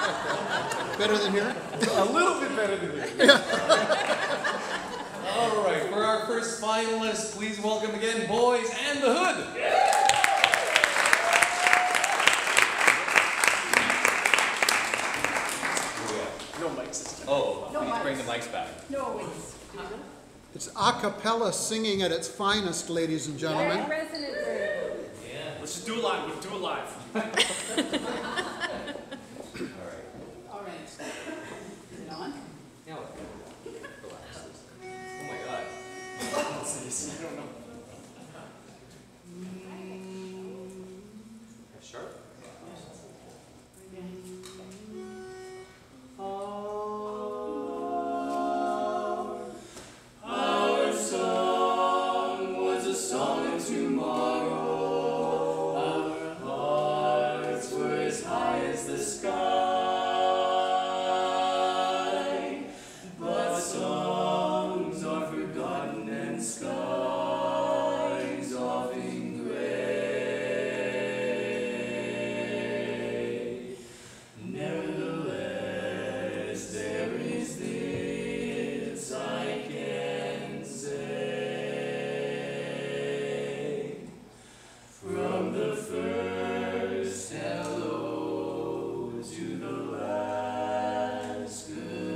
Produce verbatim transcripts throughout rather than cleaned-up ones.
Better than here? A little bit better than here. All right, for our first finalist, please welcome again Boys and the Hood. No mic system. Oh, No please mics. bring the mics back. No, it's... It's a cappella singing at its finest, ladies and gentlemen. Resonant room. Yeah. Let's just do it live. Let's do it live. All right. All right. Is it on? Now, relax. Oh my God. What's this? I don't know. Sharp. Our song was a song of tomorrow. Our hearts were as high as the sky. But songs are forgotten and skies often gray. Nevertheless, there is this I can say. From the first hello to the last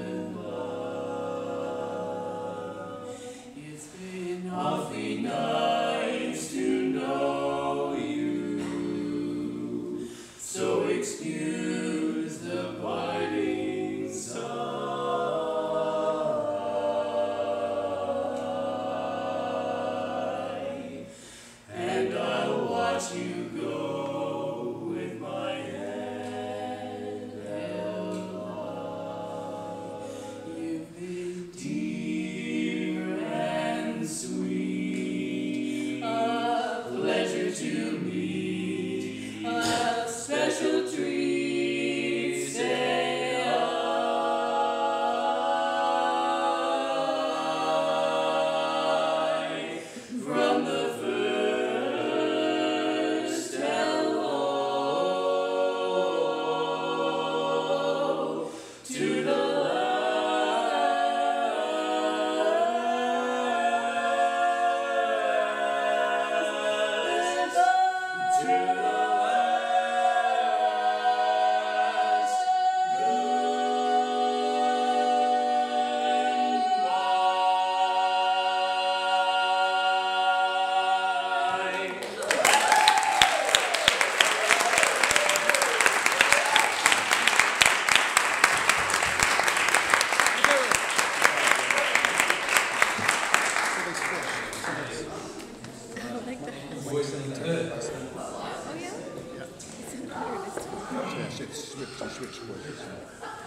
goodbye, it's been awfully nice to know you. So excuse the biting sigh, and I'll watch you go with my head held high. You've been dear and sweet, a pleasure to me, a special treat, say I. From the first hello to the last, to the last Boys and the Hood. Oh, yeah? It's in here. It's Yes, it's switched, it's switched.